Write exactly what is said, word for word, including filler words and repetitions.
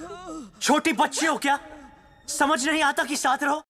छोटी बच्ची हो क्या? समझ नहीं आता कि साथ रहो।